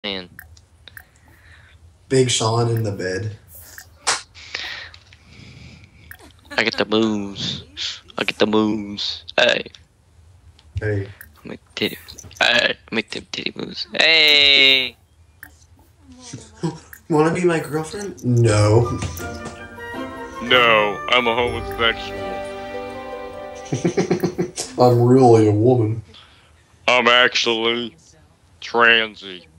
Man. Big Sean in the bed. I get the moves. I get the moves. Hey. Hey. Make titty. Hey. Make them titty moves. Hey. Wanna be my girlfriend? No. No, I'm a homosexual. I'm really a woman. I'm actually transy.